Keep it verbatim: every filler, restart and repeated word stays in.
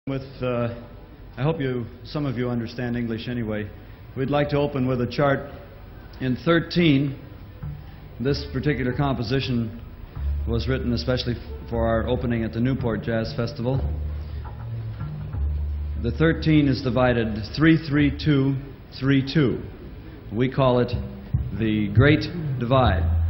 With, uh, I hope you, some of you understand English anyway. We'd like to open with a chart in thirteen. This particular composition was written especially for our opening at the Newport Jazz Festival. The thirteen is divided three three two three two. We call it the Great Divide.